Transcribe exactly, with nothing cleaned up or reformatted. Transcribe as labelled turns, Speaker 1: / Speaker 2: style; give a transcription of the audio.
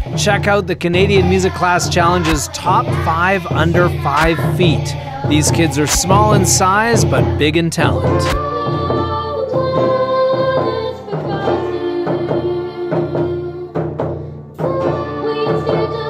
Speaker 1: Check out the Canadian Music Class Challenge's top five under five feet. These kids are small in size, but big in talent.
Speaker 2: We